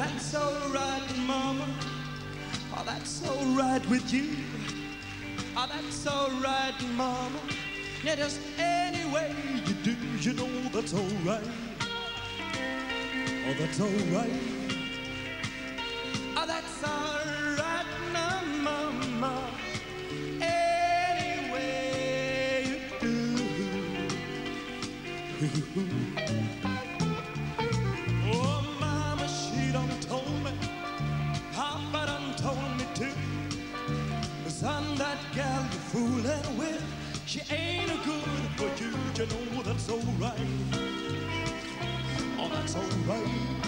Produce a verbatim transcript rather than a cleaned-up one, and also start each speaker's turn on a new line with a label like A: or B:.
A: That's alright, mama. Oh, that's alright with you. Oh, that's alright, mama. Yeah, just any way you do, you know that's alright. Oh, that's alright. Oh, that's alright, now, mama. Any way you do. Oh, mama, she done told me. Papa done told me too. Son, that gal you're fooling with, she ain't a good for you. You know that's alright. Oh, that's alright.